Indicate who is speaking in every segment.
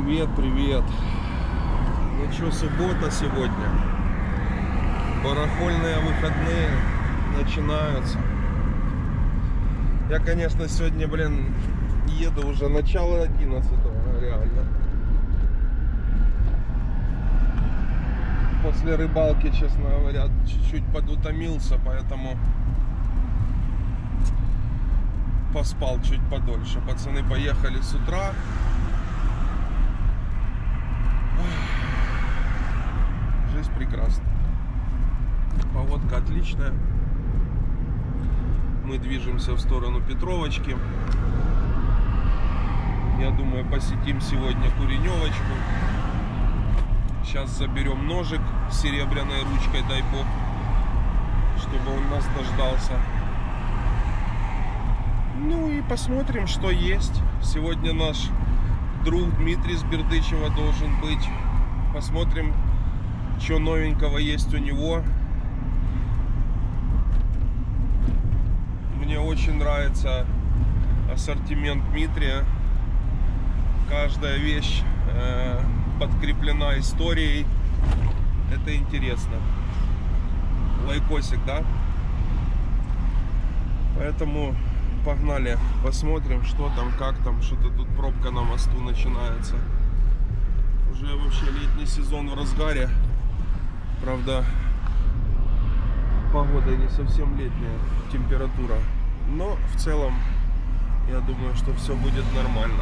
Speaker 1: Привет, привет. Ну что, суббота сегодня. Барахольные выходные начинаются. Я, конечно, сегодня, еду уже начало 11-го, реально. После рыбалки, честно говоря, чуть-чуть подутомился, поэтому поспал чуть подольше. Пацаны поехали с утра. Жизнь прекрасна. Погодка отличная. Мы движемся в сторону Петровочки. Я думаю, посетим сегодня Куреневочку. Сейчас заберем ножик с серебряной ручкой, дай бог, чтобы он нас дождался. Ну и посмотрим, что есть. Сегодня наш друг Дмитрий с Бердычева должен быть. Посмотрим, что новенького есть у него. Мне очень нравится ассортимент Дмитрия. Каждая вещь подкреплена историей. Это интересно. Лайкосик, да? Поэтому погнали, посмотрим, что там, как там. Что-то тут пробка на мосту начинается. Уже вообще летний сезон в разгаре. Правда, погода не совсем летняя, температура. Но в целом, я думаю, что все будет нормально.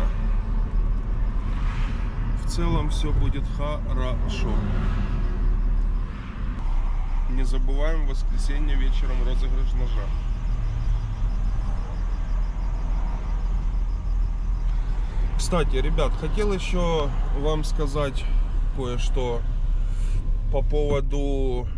Speaker 1: В целом все будет хорошо. Не забываем в воскресенье вечером розыгрыш ножа. Кстати, ребят, хотел еще вам сказать кое-что по поводу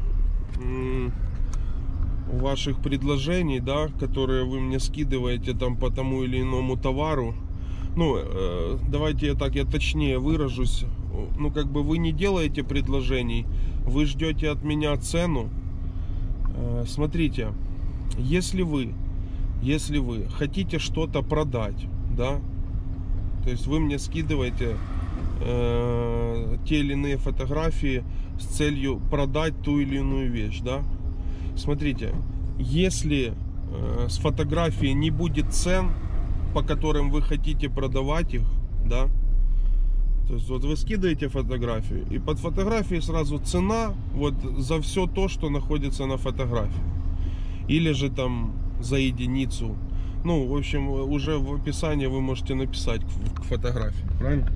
Speaker 1: ваших предложений, да, которые вы мне скидываете там по тому или иному товару. Ну, давайте я точнее выражусь. Ну, как бы вы не делаете предложений, вы ждете от меня цену. Смотрите, если вы хотите что-то продать, да, то есть вы мне скидываете те или иные фотографии с целью продать ту или иную вещь, да. Смотрите, если с фотографии не будет цен, по которым вы хотите продавать их, да, то есть вот вы скидываете фотографию, и под фотографией сразу цена вот за все то, что находится на фотографии, или же там за единицу. Ну, в общем, уже в описании вы можете написать к фотографии, правильно?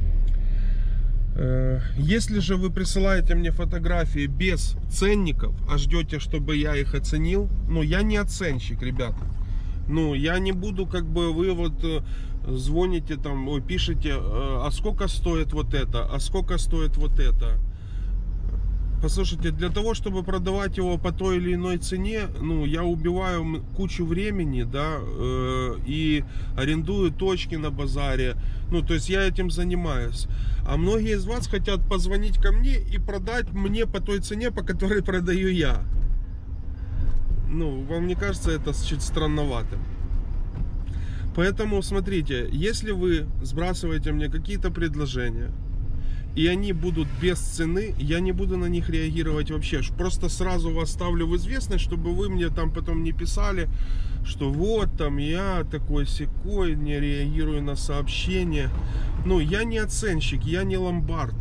Speaker 1: Если же вы присылаете мне фотографии без ценников, а ждете, чтобы я их оценил, ну, я не оценщик, ребята. Ну, я не буду, как бы, вы вот звоните там, ой, пишете, а сколько стоит вот это, а сколько стоит вот это. Послушайте, для того, чтобы продавать его по той или иной цене, ну, я убиваю кучу времени, да, и арендую точки на базаре. Ну, то есть я этим занимаюсь. А многие из вас хотят позвонить ко мне и продать мне по той цене, по которой продаю я. Ну, вам не кажется это чуть странноватым? Поэтому, смотрите, если вы сбрасываете мне какие-то предложения, и они будут без цены, я не буду на них реагировать вообще. Просто сразу вас ставлю в известность, чтобы вы мне там потом не писали, что вот там я такой-сякой, не реагирую на сообщения. Ну, я не оценщик, я не ломбард.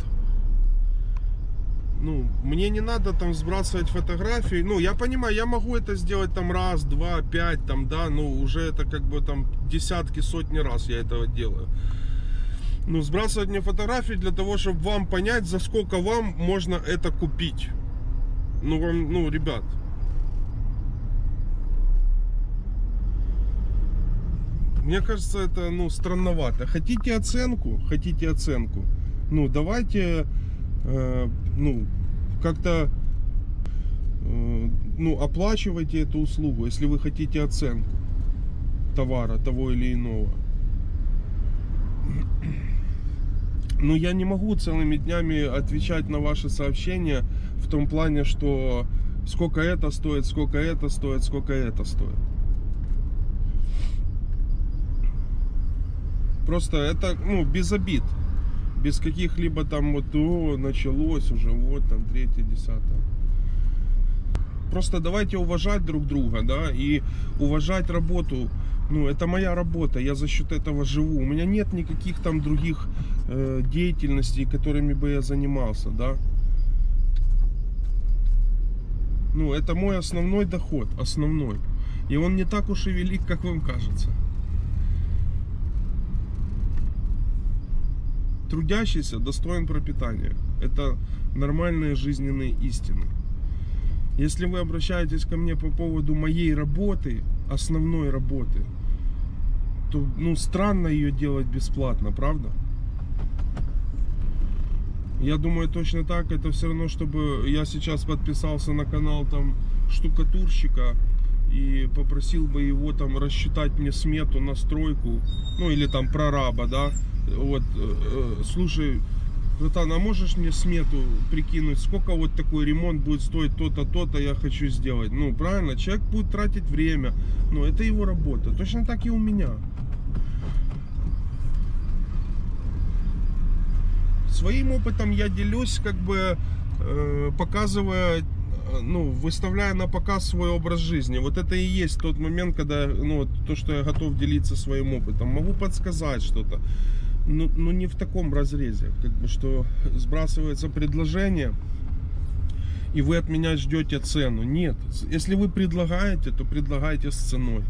Speaker 1: Ну, мне не надо там сбрасывать фотографии. Ну, я понимаю, я могу это сделать там раз, два, пять, там, да, ну, уже это как бы там десятки, сотни раз я этого делаю. Ну, сбрасывать мне фотографии для того, чтобы вам понять, за сколько вам можно это купить. Ну, вам, ну, ребят. Мне кажется, это, ну, странновато. Хотите оценку? Хотите оценку? Ну, давайте, ну, как-то, ну, оплачивайте эту услугу, если вы хотите оценку товара того или иного. Но я не могу целыми днями отвечать на ваши сообщения в том плане, что сколько это стоит, сколько это стоит, сколько это стоит. Просто это, ну, без обид. Без каких-либо там вот, началось уже, вот там 3-10. Просто давайте уважать друг друга, да, и уважать работу. Ну, это моя работа, я за счет этого живу. У меня нет никаких там других деятельностей, которыми бы я занимался, да. Ну, это мой основной доход, основной. И он не так уж и велик, как вам кажется. Трудящийся достоин пропитания. Это нормальные жизненные истины. Если вы обращаетесь ко мне по поводу моей работы, основной работы, то, ну, странно ее делать бесплатно, правда? Я думаю, точно так, это все равно, чтобы я сейчас подписался на канал там штукатурщика и попросил бы его там рассчитать мне смету на стройку, ну или там прораба, да, вот, слушай, братан, а можешь мне смету прикинуть, сколько вот такой ремонт будет стоить, то-то, то-то я хочу сделать. Ну, правильно, человек будет тратить время, но это его работа. Точно так и у меня. Своим опытом я делюсь, как бы показывая, ну, выставляя на показ свой образ жизни. Вот это и есть тот момент, когда, ну, то, что я готов делиться своим опытом. Могу подсказать что-то. Ну, не в таком разрезе, как бы, что сбрасывается предложение, и вы от меня ждете цену. Нет, если вы предлагаете, то предлагайте с ценой.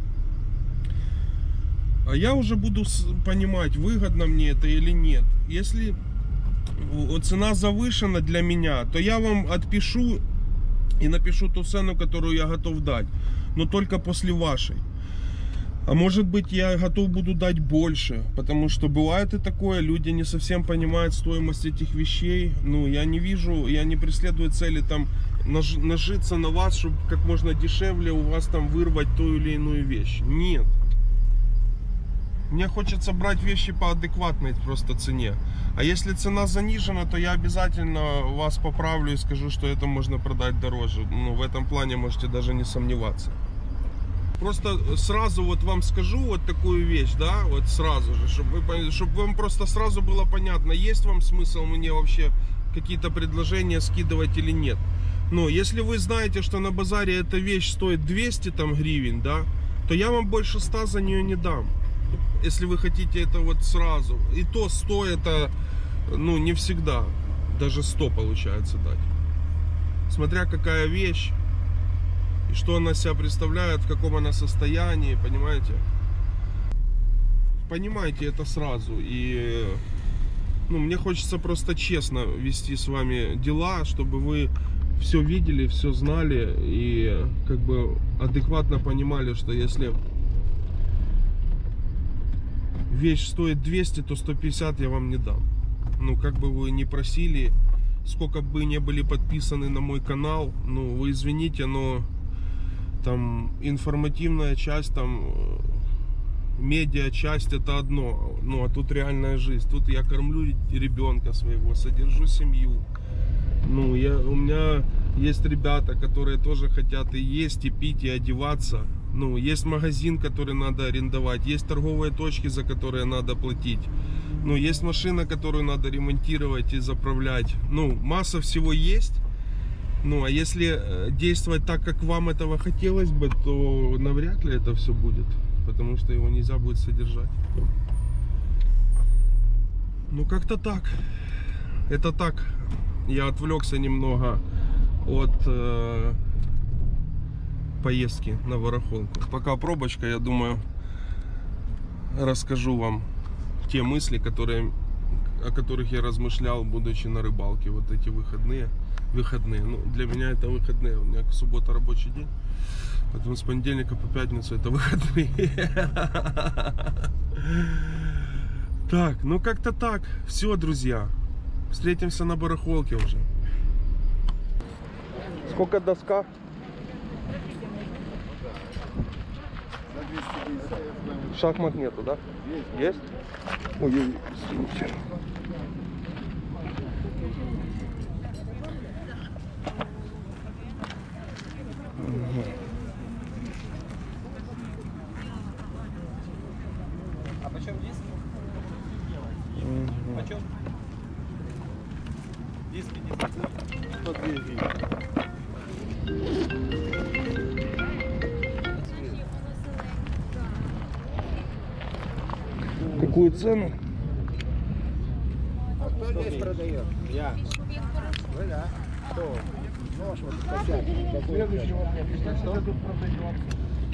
Speaker 1: А я уже буду понимать, выгодно мне это или нет. Если цена завышена для меня, то я вам отпишу и напишу ту цену, которую я готов дать, но только после вашей. А может быть, я готов буду дать больше, потому что бывает и такое, люди не совсем понимают стоимость этих вещей. Ну, я не вижу, я не преследую цели там нажиться на вас, чтобы как можно дешевле у вас там вырвать ту или иную вещь. Нет. Мне хочется брать вещи по адекватной просто цене. А если цена занижена, то я обязательно вас поправлю и скажу, что это можно продать дороже. Ну, в этом плане можете даже не сомневаться. Просто сразу вот вам скажу вот такую вещь, да, вот сразу же, чтобы вам просто сразу было понятно, есть вам смысл мне вообще какие-то предложения скидывать или нет. Но если вы знаете, что на базаре эта вещь стоит 200 там гривен, да, то я вам больше 100 за нее не дам. Если вы хотите это вот сразу. И то 100 это, ну, не всегда. Даже 100 получается дать. Смотря какая вещь. И что она себя представляет, в каком она состоянии, понимаете? Понимаете это сразу. И, ну, мне хочется просто честно вести с вами дела, чтобы вы все видели, все знали и как бы адекватно понимали, что если вещь стоит 200, то 150 я вам не дам. Ну, как бы вы ни просили, сколько бы не были подписаны на мой канал, ну, вы извините, но там информативная часть, там медиа часть это одно, ну, а тут реальная жизнь. Тут я кормлю ребенка своего, содержу семью. Ну, у меня есть ребята, которые тоже хотят и есть, и пить, и одеваться. Ну, есть магазин, который надо арендовать, есть торговые точки, за которые надо платить. Ну, есть машина, которую надо ремонтировать и заправлять. Ну, масса всего есть. Ну, а если действовать так, как вам этого хотелось бы, то навряд ли это все будет. Потому что его нельзя будет содержать. Ну, как-то так. Это так. Я отвлекся немного от поездки на барахолку. Пока пробочка, я думаю, расскажу вам те мысли, о которых я размышлял, будучи на рыбалке. Вот эти выходные. Ну, для меня это выходные. У меня суббота рабочий день. Поэтому с понедельника по пятницу это выходные. Так, ну как-то так. Все, друзья. Встретимся на барахолке уже. Сколько доска? Шахмат нету, да? Есть? Ой, извините.
Speaker 2: Почем? 250.
Speaker 1: Какую цену?
Speaker 2: А кто здесь продает? Я. Вы, да? Кто? Нож вот такой. Следующий вопрос. Что тут продается?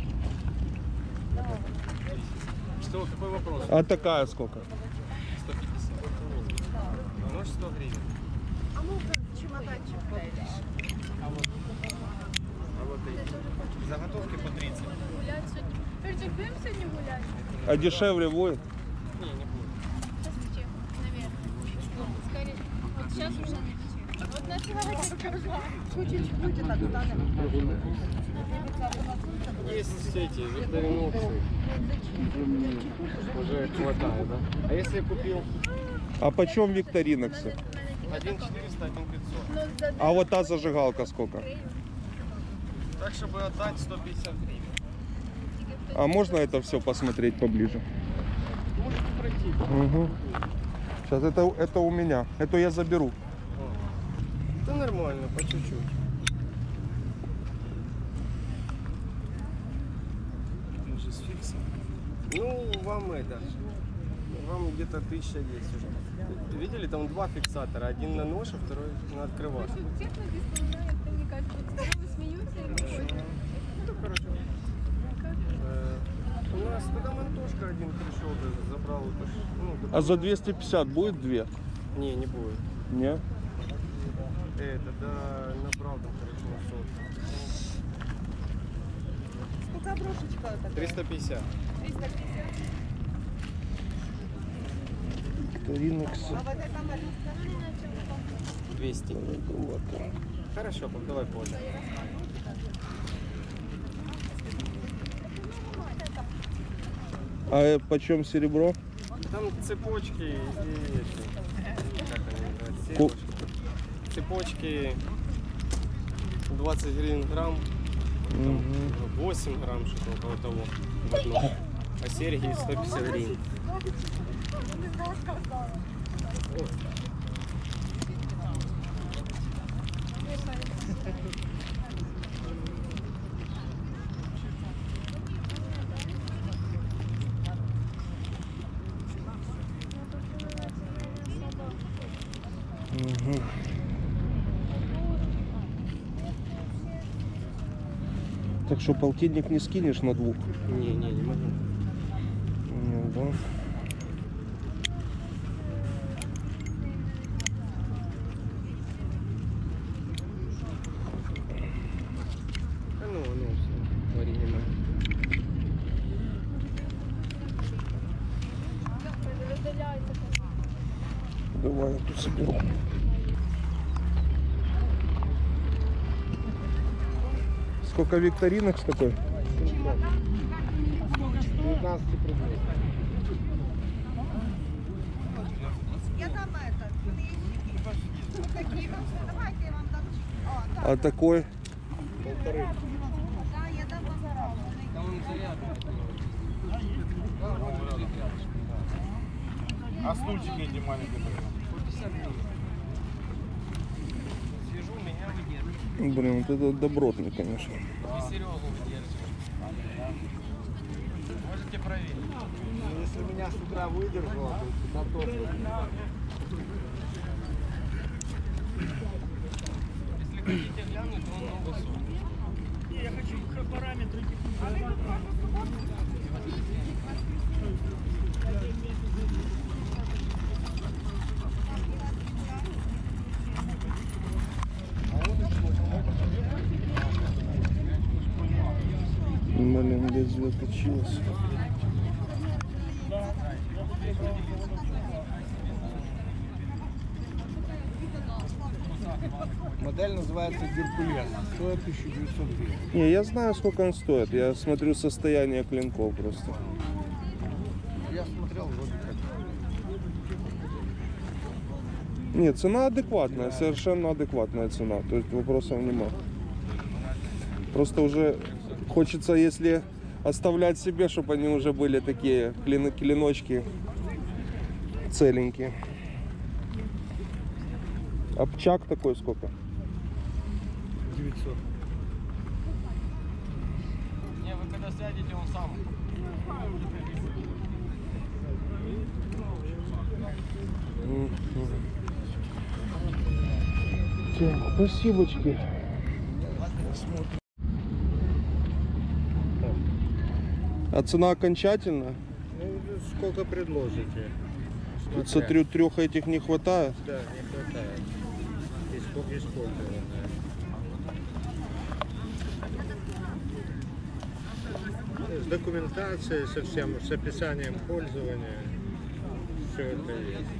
Speaker 2: Что, какой вопрос?
Speaker 1: А такая сколько?
Speaker 2: 150. А нож 100 гривен.
Speaker 3: А ну-ка, чемоданчик дайте.
Speaker 2: А вот эти. Заготовки по 30.
Speaker 4: Гулять сегодня. Скажите, будем сегодня гулять?
Speaker 1: А дешевле будет?
Speaker 2: Не, не будет.
Speaker 4: Сейчас в Чеху, наверное. Скорее. Вот сейчас уже на Чеху. Вот на сигареты покажу.
Speaker 3: Чуть-чуть будет, так станем.
Speaker 2: Есть все эти викториноксы. Уже хватает, да? А если я купил
Speaker 1: А почем викториноксы?
Speaker 2: 1400, 1500.
Speaker 1: А вот та зажигалка сколько?
Speaker 2: Так, чтобы отдать 150 гривен.
Speaker 1: А можно это все посмотреть поближе?
Speaker 2: Можете пройти.
Speaker 1: Угу. Сейчас это у меня. Это я заберу.
Speaker 2: Да нормально, по чуть-чуть. Может, с фиксом? Ну, вам это. Вам где-то 1000 есть уже. Видели, там два фиксатора. Один на нож, а второй на открывашку.
Speaker 4: У всех написано, да, это мне кажется. Вот вы смеются и выходят.
Speaker 2: Ну, короче. У нас тогда Антошка один пришел, забрал. Ну,
Speaker 1: А за 250 будет две?
Speaker 2: Не, не будет.
Speaker 1: Не?
Speaker 2: Это, да, набрал там, короче, на сот.
Speaker 3: Сколько брошечка такая?
Speaker 2: 350.
Speaker 3: 350.
Speaker 1: Викториноксы.
Speaker 3: А вот это малютка?
Speaker 2: 200. Хорошо, давай позже.
Speaker 1: А почем серебро?
Speaker 2: Там цепочки и эти, как они называются,
Speaker 1: Ку-
Speaker 2: сережки. Цепочки 20 гривен грамм, там 8 грамм, что-то около того в одном. А серьги 150 гривен.
Speaker 1: Угу. Так что полтинник не скинешь на двух?
Speaker 2: Не могу.
Speaker 1: Ну, да.
Speaker 2: Ну, все в оригинале.
Speaker 4: Разделяется.
Speaker 1: Давай я тут соберу. Сколько викторинок с такой?
Speaker 2: 19 предметов.
Speaker 3: Я дам это, плечики. Какие вам? Давайте я вам дам. О, да.
Speaker 1: А такой?
Speaker 2: Полторы.
Speaker 3: Да, я дам вам заработанный.
Speaker 2: Там он зарядный. А стульчики эти маленькие? 50 гривен. Свяжу, меня выдерживают.
Speaker 1: Блин, вот это добротный, конечно.
Speaker 2: И Серегу выдерживают. Можете проверить. Если меня с утра выдержало, то на то. Если хотите глянуть, то он на высокий.
Speaker 5: Я хочу параметры.
Speaker 1: Блин, лезвие точилось.
Speaker 2: Модель называется Геркулес. Стоит 1900 гривен.
Speaker 1: Не, я знаю, сколько он стоит. Я смотрю состояние клинков просто.
Speaker 2: Я смотрел вроде как.
Speaker 1: Нет, цена адекватная, совершенно адекватная цена. То есть вопросов нема. Просто уже хочется, если оставлять себе, чтобы они уже были такие клиночки Целенькие. Обчак такой сколько?
Speaker 5: 900.
Speaker 2: Не, вы когда сядете, он сам.
Speaker 1: Так, спасибочки. А цена окончательная?
Speaker 6: Ну, сколько предложите?
Speaker 1: Тут смотрю, 3 этих не хватает.
Speaker 6: Да, не хватает. Использованное. С документацией, со всем, с описанием пользования. Все это есть.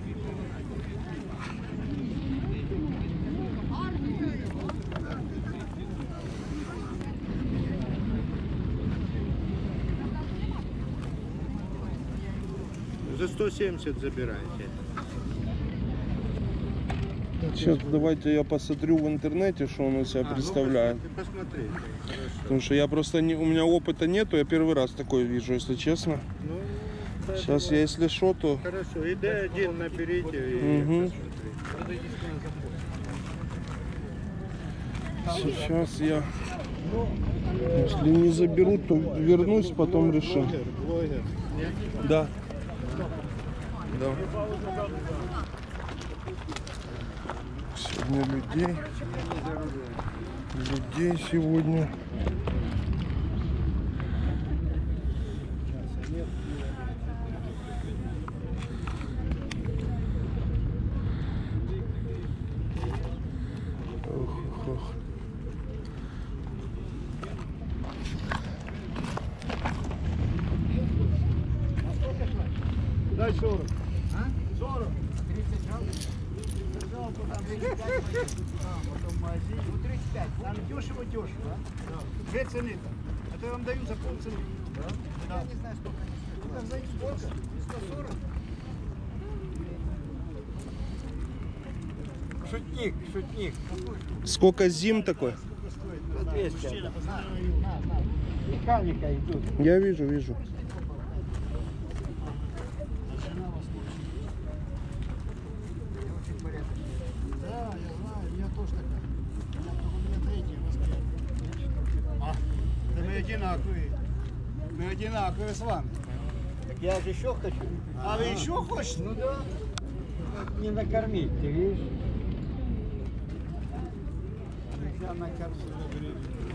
Speaker 6: За 170 забирайте.
Speaker 1: Сейчас давайте я посмотрю в интернете, что он из себя представляет.
Speaker 6: Посмотрите. Хорошо.
Speaker 1: Потому что я просто не, у меня опыта нету, я первый раз такое вижу, если честно.
Speaker 6: Ну,
Speaker 1: Сейчас я, если что, то...
Speaker 6: хорошо. И D1 наберите и
Speaker 1: Мгм.
Speaker 6: посмотрите.
Speaker 1: Сейчас я, если не заберут, то вернусь, потом решим.
Speaker 6: Блогер.
Speaker 1: Да. Да. Сегодня людей сегодня. Ох, ох.
Speaker 5: Дай 40. 40. 30 грамм. Ну 35. Там дешево, да? Две цены-то. Это я вам даю за полцены. Да? Я не знаю, сколько они стоят. Сколько? 140. Шутник, шутник.
Speaker 1: Сколько зим такой?
Speaker 5: 200. Механика идут.
Speaker 1: Я вижу.
Speaker 5: Да, я знаю, я тоже такая. У меня третья воспитание. А, да мы одинаковые. Мы одинаковые с вами.
Speaker 6: Так я же еще хочу.
Speaker 5: А вы еще хотите?
Speaker 6: Ну да. Не накормить, ты видишь?
Speaker 5: Я накормлю.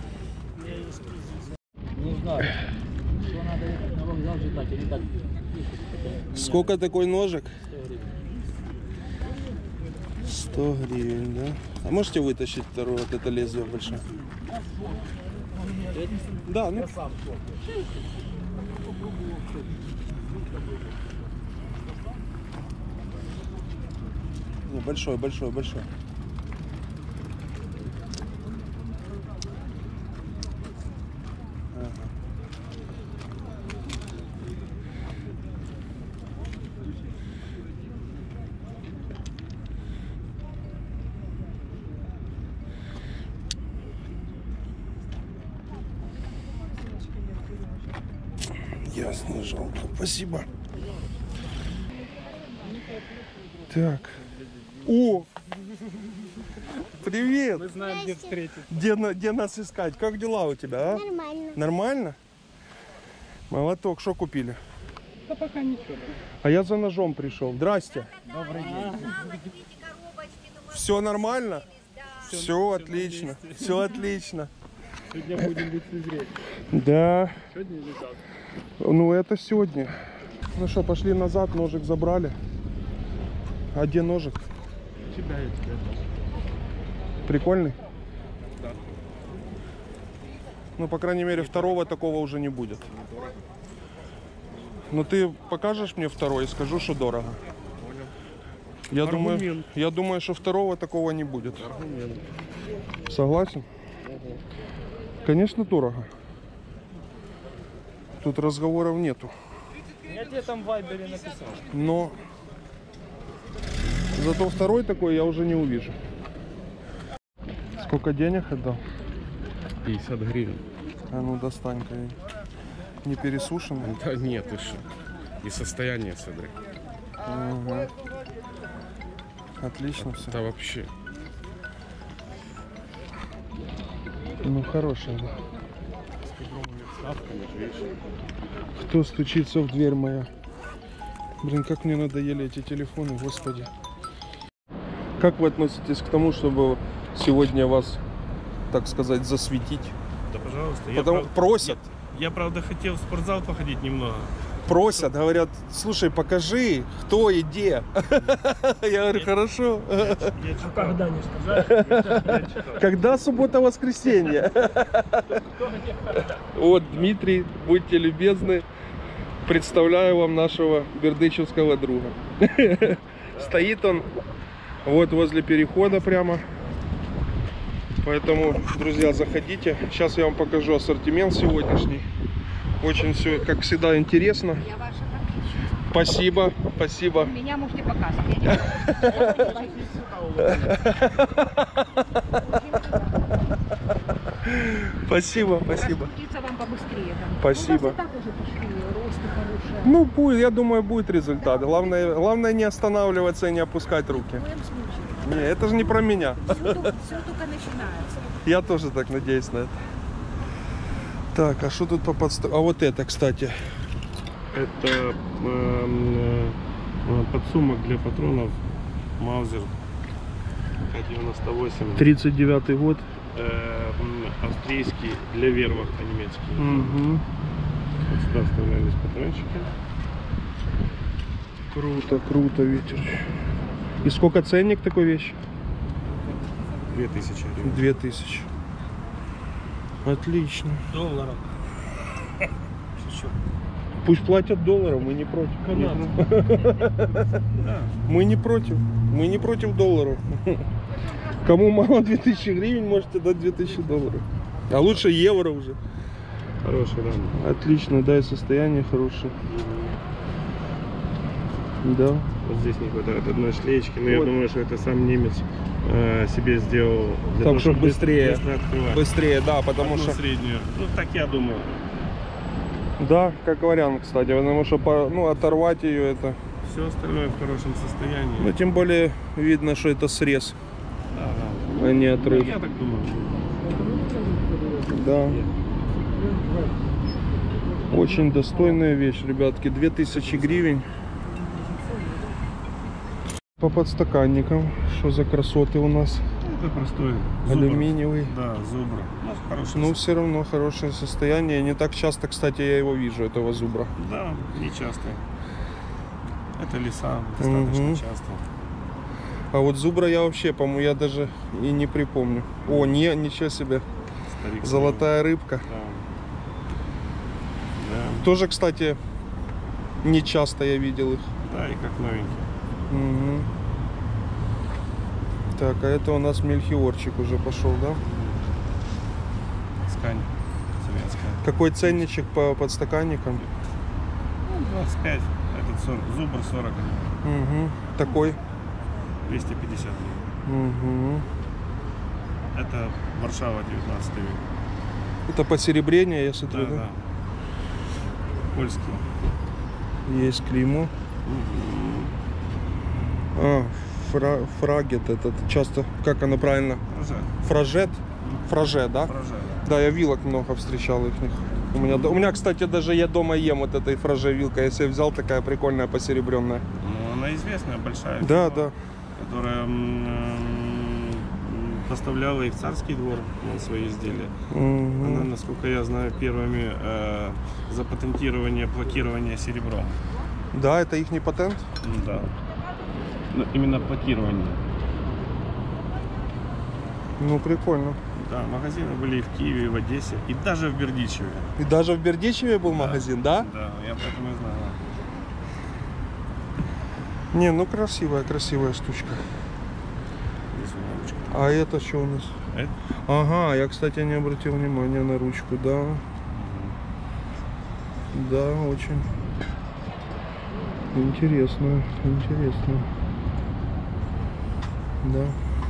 Speaker 6: Не знаю. Что надо ехать на вокзал ждать или так?
Speaker 1: Сколько такой ножик? 100 гривен, да? А можете вытащить второе, вот это лезвие большое? Да, ну. Не, большой. Ясно, жалко. Спасибо. Так. О! Привет!
Speaker 2: Мы знаем, где встретить.
Speaker 1: Где нас искать? Как дела у тебя, а?
Speaker 4: Нормально.
Speaker 1: Нормально? Молоток, что купили?
Speaker 2: Да пока ничего.
Speaker 1: А я за ножом пришел. Здрасте.
Speaker 3: Добрый день. Вот видите, коробочки, думаю,
Speaker 1: Все нормально?
Speaker 3: да.
Speaker 1: Все отлично. Все отлично.
Speaker 2: Сегодня будем лицезреть.
Speaker 1: Да.
Speaker 2: Сегодня или как?
Speaker 1: Ну это сегодня. Ну что, пошли назад, ножик забрали. А где ножик?
Speaker 2: Тебя я тебе.
Speaker 1: Прикольный?
Speaker 2: Да.
Speaker 1: Ну, по крайней мере, второго такого уже не будет. Но ты покажешь мне второй и скажу, что дорого.
Speaker 2: Аргумент.
Speaker 1: Я думаю, что второго такого не будет.
Speaker 2: Аргумент.
Speaker 1: Согласен? Конечно, дорого. Тут разговоров нету.
Speaker 2: Я тебе там в Вайбере написал.
Speaker 1: Но зато второй такой я уже не увижу. Сколько денег отдал?
Speaker 2: 50 гривен.
Speaker 1: А ну достань-ка. Не пересушенный.
Speaker 2: Да нет, ты что? И состояние, смотри.
Speaker 1: Мгм. Отлично все.
Speaker 2: Да вообще.
Speaker 1: Ну хорошая. Да. Кто стучится в дверь моя? Блин, как мне надоели эти телефоны, господи. Как вы относитесь к тому, чтобы сегодня вас, так сказать, засветить?
Speaker 7: Да, пожалуйста.
Speaker 1: Просят.
Speaker 7: Я, правда, хотел в спортзал походить немного.
Speaker 1: Просят, говорят, слушай, покажи, кто и где. Я говорю, хорошо.
Speaker 7: Я
Speaker 5: Когда не сказать?
Speaker 1: Когда суббота-воскресенье? Вот, Дмитрий, будьте любезны. Представляю вам нашего бердычевского друга. Стоит он вот возле перехода прямо. Поэтому, друзья, заходите. Сейчас я вам покажу ассортимент сегодняшний. Очень все, как всегда, интересно.
Speaker 8: Я ваша подписчица.
Speaker 1: Спасибо, спасибо.
Speaker 8: Меня можете показывать.
Speaker 1: Спасибо, спасибо.
Speaker 8: Раскрутиться вам побыстрее. Там.
Speaker 1: Спасибо.
Speaker 8: У вас и так уже пошли росты хорошие.
Speaker 1: Ну, будет, я думаю, будет результат. Главное не останавливаться и не опускать руки.
Speaker 8: В коем случае.
Speaker 1: Не, это же не про меня.
Speaker 8: Все только начинается.
Speaker 1: Я тоже так надеюсь на это. Так, а что тут по подставке? А вот это, кстати.
Speaker 7: Это подсумок для патронов Маузер К-98.
Speaker 1: 39-й год.
Speaker 7: Австрийский для вермахта немецкий.
Speaker 1: Угу.
Speaker 7: Вот сюда вставлялись патрончики.
Speaker 1: Круто, круто, Витер. И сколько ценник такой вещи?
Speaker 7: 2000 гривен.
Speaker 1: 2000. Отлично.
Speaker 5: Долларов.
Speaker 1: Пусть платят долларом, мы не против. Мы не против. Мы не против долларов. Кому мало 2000 гривен, можете дать 2000 долларов. А лучше евро уже.
Speaker 7: Хороший, да.
Speaker 1: Отлично, да, и состояние хорошее. Да.
Speaker 7: Вот здесь не хватает одной шлеечки, но
Speaker 1: Вот.
Speaker 7: я думаю, что это сам немец себе сделал. Для
Speaker 1: Так, чтобы быстрее.
Speaker 7: быстро открывать.
Speaker 1: Быстрее, да, потому
Speaker 7: Одну
Speaker 1: что...
Speaker 7: среднюю. Ну, так я думаю.
Speaker 1: Да, как вариант, кстати, потому что оторвать ее это...
Speaker 7: Все остальное в хорошем состоянии.
Speaker 1: Ну, тем более видно, что это срез,
Speaker 7: Да, да.
Speaker 1: а не
Speaker 7: Ну,
Speaker 1: отрыв.
Speaker 7: я так думаю.
Speaker 1: Да. Очень достойная вещь, ребятки. 2000 гривен. По подстаканникам. Что за красоты у нас?
Speaker 7: Это простой зубр.
Speaker 1: Алюминиевый.
Speaker 7: Да, зубр. Ну, хороший.
Speaker 1: Ну, все равно хорошее состояние. Не так часто, кстати, я его вижу, этого зубра.
Speaker 7: Да, не часто. Это леса, достаточно
Speaker 1: Мгм.
Speaker 7: часто.
Speaker 1: А вот зубра я вообще, по-моему, я даже и не припомню. О, ничего себе.
Speaker 7: Старик
Speaker 1: Золотая рыбка.
Speaker 7: Да. Да.
Speaker 1: Тоже, кстати, не часто я видел их.
Speaker 7: Да, и как новенький.
Speaker 1: Мгм. Так, а это у нас мельхиорчик уже пошел, да?
Speaker 7: Ткань советская.
Speaker 1: Какой ценничек по подстаканникам?
Speaker 7: Ну, 25. Этот 40. Зубр 40.
Speaker 1: Угу. Такой?
Speaker 7: 250 гривен.
Speaker 1: Угу.
Speaker 7: Это Варшава, 19 век.
Speaker 1: Это посеребрение, я смотрю,
Speaker 7: Да,
Speaker 1: да?
Speaker 7: да. Польский.
Speaker 1: Есть клеймо. А, фрагет этот. Часто, как оно правильно?
Speaker 7: Фражет.
Speaker 1: Фражет? Фраже, да?
Speaker 7: Фражет.
Speaker 1: Да, я вилок много встречал их. У меня, кстати, даже я дома ем вот этой фраже вилка. Я себе взял, такая прикольная, посеребренная.
Speaker 7: Ну, она известная, большая.
Speaker 1: Да,
Speaker 7: фирма,
Speaker 1: да.
Speaker 7: Которая поставляла и в царский двор свои изделия.
Speaker 1: Мгм.
Speaker 7: Она, насколько я знаю, первыми за патентирование плакирования серебром.
Speaker 1: Да, это их не патент?
Speaker 7: Да. Но именно плакирование.
Speaker 1: Ну, прикольно.
Speaker 7: Да, магазины были и в Киеве, и в Одессе, и даже в Бердичеве.
Speaker 1: И даже в Бердичеве был магазин, да?
Speaker 7: Да, я поэтому и знаю.
Speaker 1: Не, ну красивая штучка.
Speaker 7: Здесь у меня ручка.
Speaker 1: А это что у нас?
Speaker 7: Это?
Speaker 1: Ага, я, кстати, не обратил внимания на ручку, да. Да, очень интересно, интересно. Да.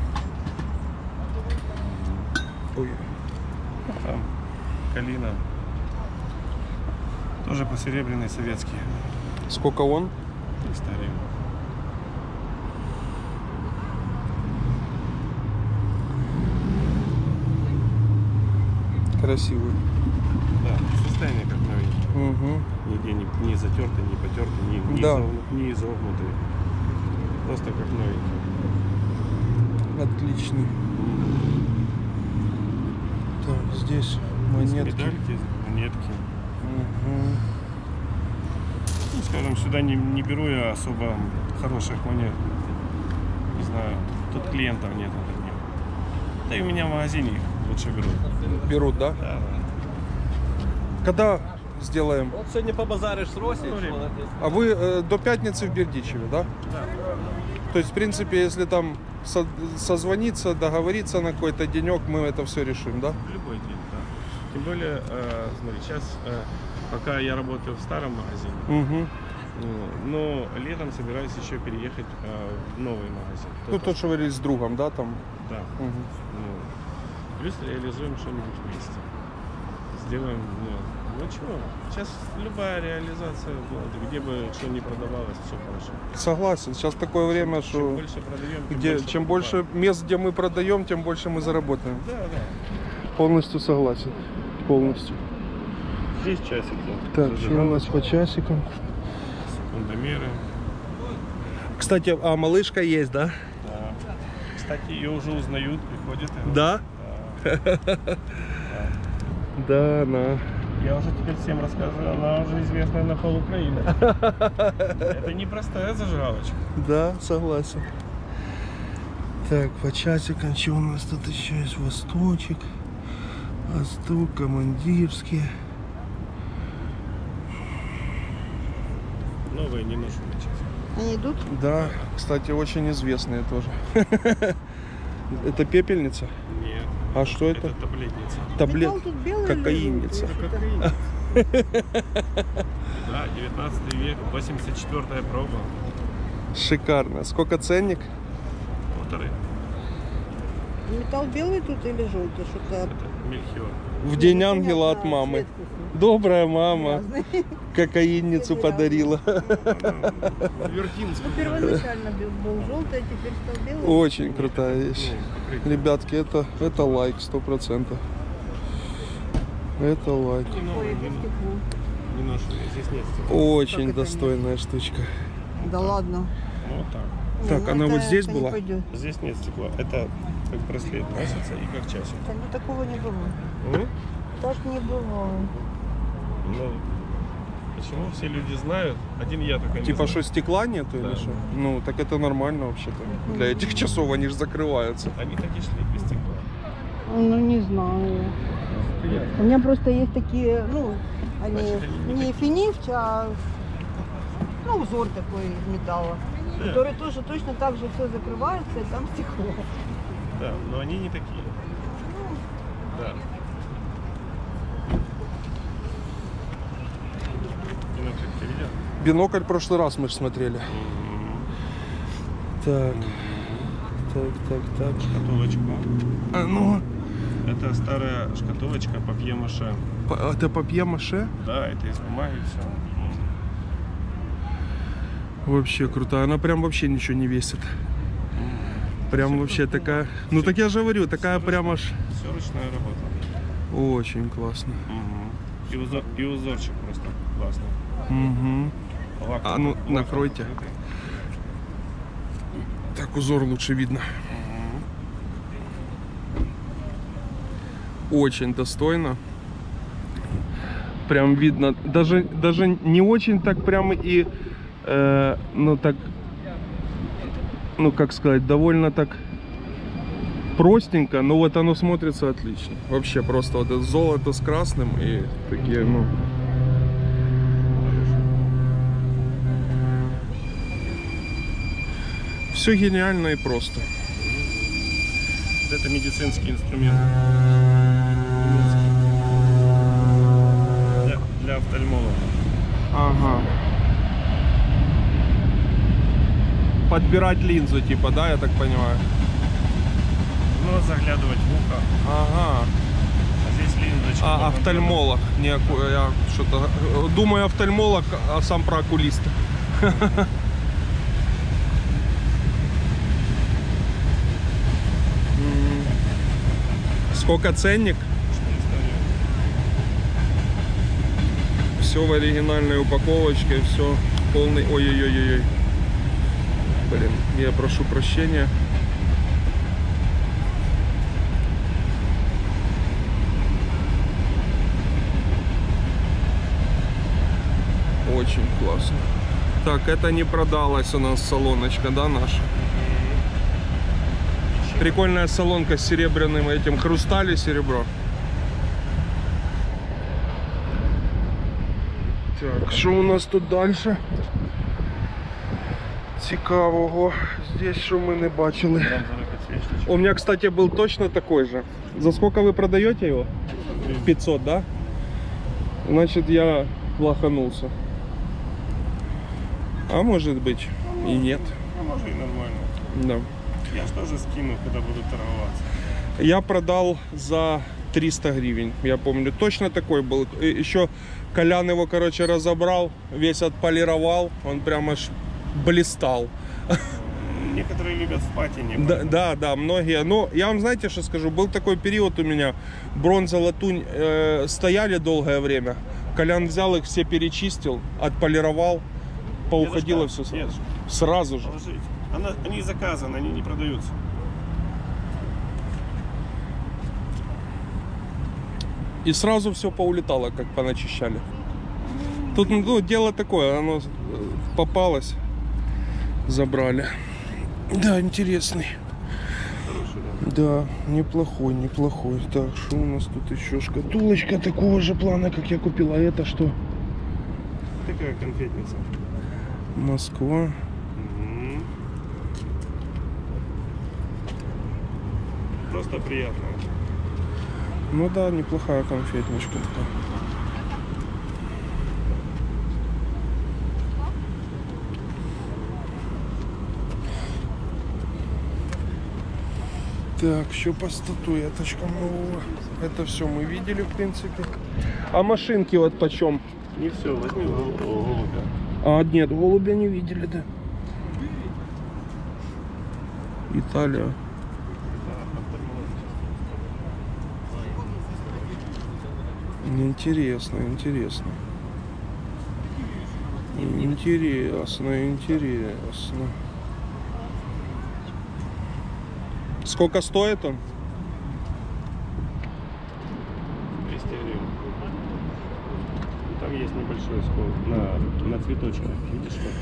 Speaker 1: Ой.
Speaker 7: Там Калина. Тоже посеребряный советский.
Speaker 1: Сколько он?
Speaker 7: 300 гривен.
Speaker 1: Красивый.
Speaker 7: Да, состояние как новенький.
Speaker 1: Угу.
Speaker 7: Нигде не затертый, не потертый, не
Speaker 1: Да.
Speaker 7: не изогнутый. Просто как новенький.
Speaker 1: Отличный. Так, здесь монетки.
Speaker 7: Медальки, монетки.
Speaker 1: Угу.
Speaker 7: Ну, скажем, сюда не беру я особо хороших монет. Не знаю, тут клиентов нет от них. Да и у меня в магазине их лучше берут.
Speaker 1: Берут, да?
Speaker 7: Да,
Speaker 1: Когда сделаем?
Speaker 2: Вот сегодня побазаришь с Росей.
Speaker 1: А вы до пятницы в Бердичеве, да?
Speaker 7: да.
Speaker 1: То есть, в принципе, если там созвониться, договориться на какой-то денек, мы это все решим, да?
Speaker 7: В любой день, да. Тем более, смотри, сейчас, пока я работаю в старом магазине,
Speaker 1: Угу.
Speaker 7: но летом собираюсь еще переехать в новый магазин.
Speaker 1: Ну, то, что вы говорили с другом, да, там?
Speaker 7: Да.
Speaker 1: Угу.
Speaker 7: Ну, плюс реализуем что-нибудь вместе. Сделаем, ну чего, сейчас любая реализация, где бы что ни продавалось, все хорошо.
Speaker 1: Согласен. Сейчас такое время,
Speaker 7: Чем
Speaker 1: что
Speaker 7: больше продаем,
Speaker 1: чем больше мест, где мы продаем, тем больше мы заработаем.
Speaker 7: Да, да.
Speaker 1: Полностью согласен. Полностью.
Speaker 7: Здесь часики.
Speaker 1: Так, что у нас по часикам?
Speaker 7: Секундомеры.
Speaker 1: Кстати, а малышка есть, да?
Speaker 7: Да. Кстати, ее уже узнают, приходят.
Speaker 1: Да?
Speaker 7: Да.
Speaker 1: Да, она.
Speaker 7: Я уже теперь всем рассказываю, она уже известная на пол Украины. Это не простая зажигалочка.
Speaker 1: Да, согласен. Так, по часикам, что у нас тут еще есть? Восточек, Восток, командирские.
Speaker 7: Новые не ношеные часы.
Speaker 3: Они идут?
Speaker 1: Да, кстати, очень известные тоже. Это пепельница?
Speaker 7: Нет.
Speaker 1: А что это?
Speaker 7: Это таблетница.
Speaker 1: Таблет.
Speaker 3: Так, а тут белые
Speaker 1: Кокаинница.
Speaker 7: Да, 19 век, 84-я проба.
Speaker 1: Шикарно. Сколько ценник?
Speaker 7: 1,5.
Speaker 3: Металл белый тут или желтый? Что-то
Speaker 7: Это Мельхиор.
Speaker 1: В день ангела от мамы. Добрая мама. Кокаинницу подарила.
Speaker 7: Вертинскую.
Speaker 3: Первоначально был желтый, а теперь стал белый.
Speaker 1: Очень крутая вещь. Ребятки, это лайк 100%. Это лайк.
Speaker 7: Не новые, не ношеные. Здесь нет стекла.
Speaker 1: Очень достойная штучка.
Speaker 3: Да ладно.
Speaker 7: Ну, вот так.
Speaker 1: Так, она вот здесь была?
Speaker 7: Здесь нет стекла. Это как браслет носится и как часик.
Speaker 3: Да, ну, такого не было.
Speaker 7: М?
Speaker 3: Так не было.
Speaker 7: Ну, почему все люди знают? Один я только не
Speaker 1: Типа,
Speaker 7: знаю.
Speaker 1: что стекла нету или
Speaker 7: Да.
Speaker 1: что? Ну, так это нормально вообще-то. Для этих часов они же закрываются.
Speaker 7: Они так и шли без стекла.
Speaker 3: Ну, не знаю. У меня просто есть такие, ну, они
Speaker 7: Значит, они не
Speaker 3: не финифть, а ну, узор такой из металла,
Speaker 7: Да.
Speaker 3: который тоже точно так же все закрывается, и там стекло.
Speaker 7: Да, но они не такие. Да. Бинокль ты видел?
Speaker 1: Бинокль в прошлый раз мы же смотрели. Так. Так.
Speaker 7: Шкатулочка.
Speaker 1: А ну,
Speaker 7: Это старая шкатулочка папье-маше.
Speaker 1: это папье-маше?
Speaker 7: Да, это из бумаги все.
Speaker 1: Вообще крутая. Она прям вообще ничего не весит. Прям вообще такая. Ну так я же говорю, такая прям аж
Speaker 7: Все ручная работа.
Speaker 1: очень классно.
Speaker 7: И узорчик просто классный.
Speaker 1: Угу.
Speaker 7: Лак,
Speaker 1: А ну,
Speaker 7: лак
Speaker 1: накройте.
Speaker 7: покрытый.
Speaker 1: Так узор лучше видно. Очень достойно. Прям видно. Даже не очень так прям и ну так, ну как сказать, довольно так простенько, но вот оно смотрится отлично. Вообще просто вот это золото с красным и такие, ну. Все гениально и просто.
Speaker 7: Вот это медицинский инструмент. Для офтальмолога.
Speaker 1: Ага. Подбирать линзу, типа, да, я так понимаю?
Speaker 7: Ну, заглядывать в ухо.
Speaker 1: Ага.
Speaker 7: А здесь линзочка.
Speaker 1: А офтальмолог. Не, я что-то думаю офтальмолог, а сам про окулист. Сколько ценник? все в оригинальной упаковочке, все полный... Ой-ой-ой-ой. Блин, я прошу прощения. Очень классно. Так, это не продалась у нас салоночка, да, наша? Прикольная салонка с серебряным этим, хрусталь и серебро. Так, что у нас тут дальше? Цікавого. Здесь что мы не бачили. У меня, кстати, был точно такой же. За сколько вы продаете его? 500, да? Значит, я лоханулся. А может быть и нет.
Speaker 7: Ну, может и нормально.
Speaker 1: Да.
Speaker 7: Я же тоже скину, когда буду торговаться.
Speaker 1: Я продал за 300 гривен, я помню. Точно такой был. Еще Колян его, короче, разобрал, весь отполировал. Он прям аж блистал.
Speaker 7: Некоторые любят в патине.
Speaker 1: Да, многие. Но я вам, знаете, что скажу? Был такой период у меня. Бронза, латунь стояли долгое время. Колян взял их, все перечистил, отполировал. Поуходило все сразу же.
Speaker 7: Положить. Они заказаны, они не продаются.
Speaker 1: И сразу все поулетало, как поначищали. Тут ну, дело такое, оно попалось, забрали. Да, интересный.
Speaker 7: Хороший,
Speaker 1: да, неплохой, неплохой. Так, что у нас тут еще? Шкатулочка такого же плана, как я купил. А это что?
Speaker 7: Такая конфетница.
Speaker 1: Москва.
Speaker 7: Просто приятная.
Speaker 1: Ну да, неплохая конфетничка такая. Так, еще по статуэточкам нового. Это все мы видели, в принципе. А машинки вот почем?
Speaker 7: Не все, возьми голубя.
Speaker 1: А, нет, голубя не видели, да. Италия. Интересно, интересно. Интересно, интересно. Сколько стоит он?
Speaker 7: 200 гривен. Там есть небольшой скол на цветочках. Видишь, что?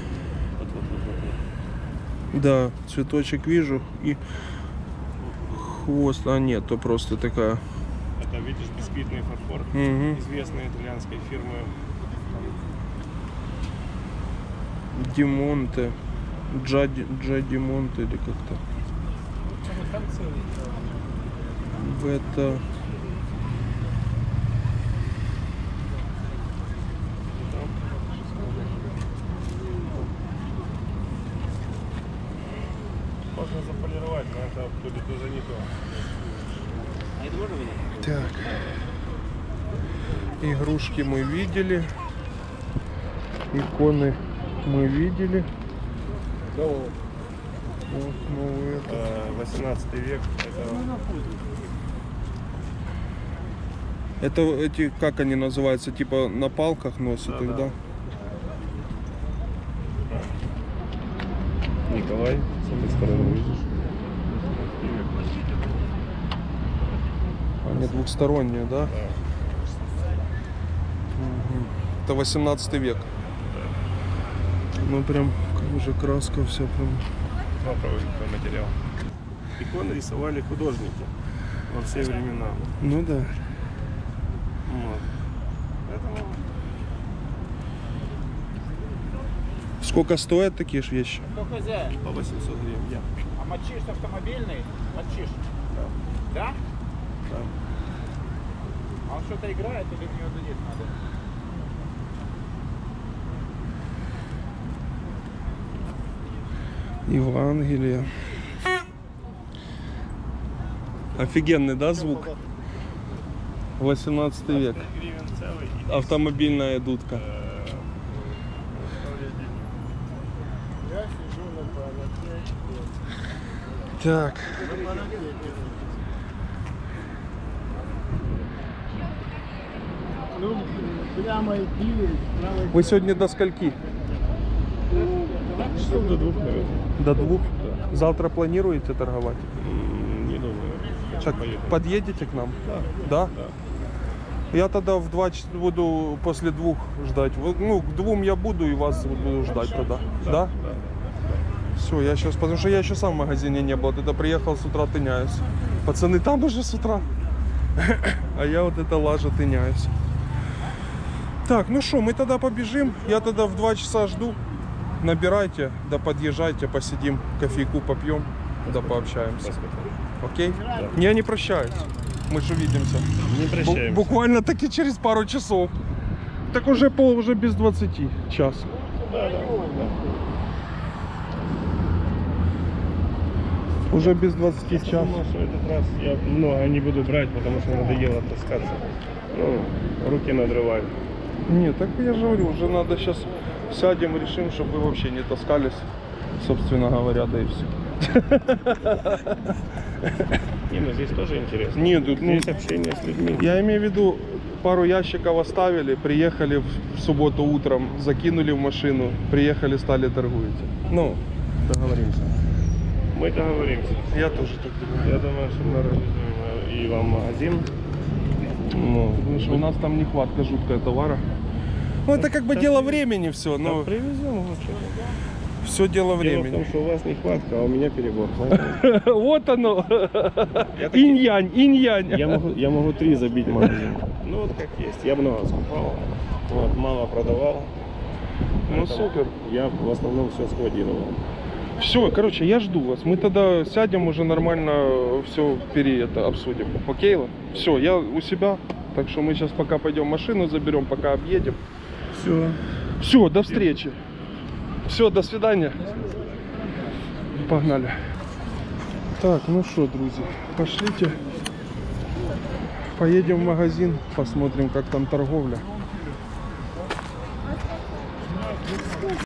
Speaker 7: Вот.
Speaker 1: Да, цветочек вижу. И хвост. А нет, то просто такая.
Speaker 7: Это, видишь, бисквитный фарфор.
Speaker 1: Угу.
Speaker 7: Известной итальянской фирмы.
Speaker 1: Димонте. Димонте или как-то. Это.
Speaker 7: Можно заполировать, но это будет уже не то.
Speaker 1: Так. Игрушки мы видели. Иконы мы видели. Вот новый это.
Speaker 7: 18 век.
Speaker 1: Это эти, как они называются, типа на палках носят их, да?
Speaker 7: Николай, с этой стороны видишь?
Speaker 1: Они двухсторонние, да?
Speaker 7: Да.
Speaker 1: Угу. Это 18 век. Ну прям уже краска вся прям.
Speaker 7: Лаковый материал. Иконы рисовали художники во все времена.
Speaker 1: Ну да.
Speaker 7: Вот. Поэтому
Speaker 1: Сколько стоят такие же вещи?
Speaker 5: Кто хозяин?
Speaker 7: по 800 гривен. Я.
Speaker 5: А мочишь автомобильный? Мочишь?
Speaker 7: Да.
Speaker 5: Да?
Speaker 7: Да.
Speaker 5: А он что-то играет или мне удалить надо?
Speaker 1: Евангелие. Офигенный, да, звук? 18 век.
Speaker 7: 25 гривен целый. И
Speaker 1: Автомобильная дудка. Так.
Speaker 5: Прямо идти, справа
Speaker 1: Вы сегодня до скольки?
Speaker 7: Часов до 2, наверное.
Speaker 1: До 2? Завтра планируете торговать?
Speaker 7: Не думаю.
Speaker 1: Сейчас подъедете к нам? Да. Я тогда в 2 часа буду после 2 ждать. Ну, к 2 я буду и вас буду ждать тогда. Да? Все, я сейчас, потому что я еще сам в магазине не был. Тогда приехал с утра, тыняюсь. Пацаны там уже с утра. А я вот это лажа тыняюсь. Так, ну что, мы тогда побежим. Я тогда в 2 часа жду. Набирайте, да подъезжайте, посидим, кофейку попьем, да пообщаемся. Окей? Да. Я не прощаюсь. Мы же увидимся.
Speaker 7: Не прощаемся.
Speaker 1: Буквально таки через пару часов. Так уже уже без 20 час.
Speaker 7: Да.
Speaker 1: Уже без 20
Speaker 7: Я
Speaker 1: час.
Speaker 7: думал, что этот раз я много не буду брать, потому что надоело таскаться. Ну, руки надрывают.
Speaker 1: Нет, так я же говорю, уже надо сейчас сядем, решим, чтобы вы вообще не таскались, собственно говоря, да и все.
Speaker 7: Не, ну здесь тоже интересно.
Speaker 1: Нет, тут, ну,
Speaker 7: Здесь общение с людьми.
Speaker 1: я имею в виду, пару ящиков оставили, приехали в субботу утром, закинули в машину, приехали, стали торгуете. Ну, договоримся.
Speaker 7: Мы договоримся.
Speaker 1: Я тоже так думаю.
Speaker 7: Я думаю, что мы организуем и вам магазин.
Speaker 1: Ну, потому что у нас там нехватка жуткая товара. Ну, это как бы дело времени все,
Speaker 7: Но
Speaker 1: но
Speaker 7: привезем лучше.
Speaker 1: все дело
Speaker 7: Дело в
Speaker 1: времени.
Speaker 7: том, что у вас нехватка, а у меня перебор.
Speaker 1: Вот оно. Инь-янь, инь-янь.
Speaker 7: Я могу 3 забить магазин. Ну вот как есть. Я много скупал, вот, мало продавал.
Speaker 1: Ну,
Speaker 7: Поэтому
Speaker 1: супер.
Speaker 7: Я в основном все складировал.
Speaker 1: Все, короче, я жду вас. Мы тогда сядем уже нормально, все обсудим. Окей? Все, я у себя. Так что мы сейчас пока пойдем машину заберем, пока объедем.
Speaker 7: Все.
Speaker 1: Все, до встречи. Все, до свидания. Погнали. Так, ну что, друзья, пошлите. Поедем в магазин, посмотрим, как там торговля.